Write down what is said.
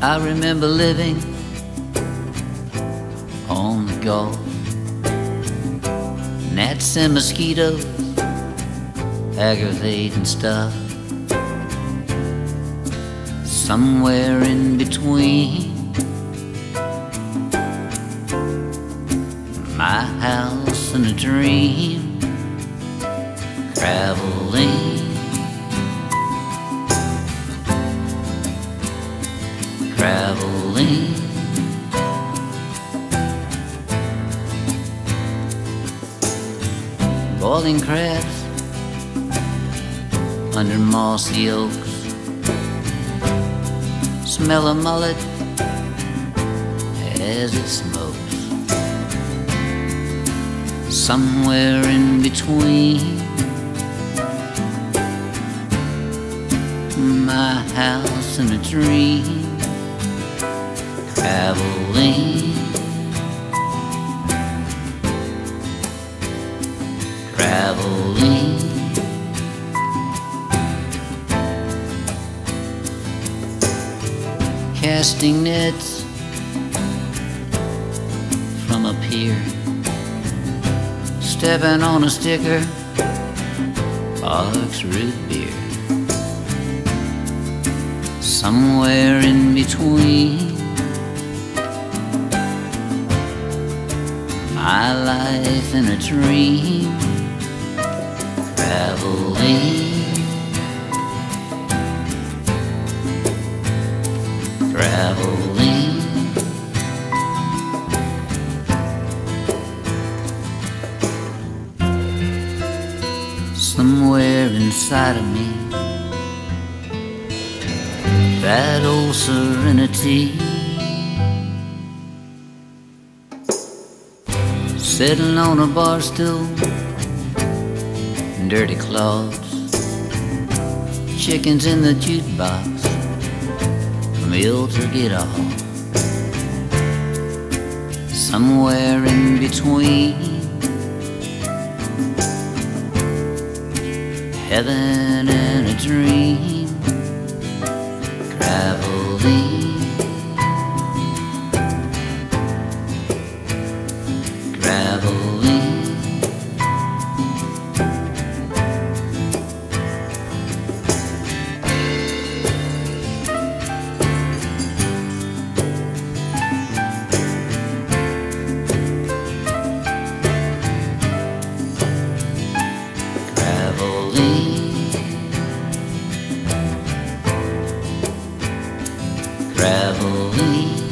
I remember living on the Gulf, gnats and mosquitoes aggravating stuff. Somewhere in between my house and a dream, Graveline, Graveline. Boiling crabs under mossy oaks, smell a mullet as it smokes. Somewhere in between my house and a dream, Graveline, Graveline. Casting nets from a pier, stepping on a sticker, Park's root beer. Somewhere in between my life and a dream, Graveline, Graveline. Somewhere inside of me, that old serenity, sitting on a bar stool, dirty cloths, chickens in the jukebox, meal to get off. Somewhere in between heaven and a dream, Graveline, Graveline. Graveline.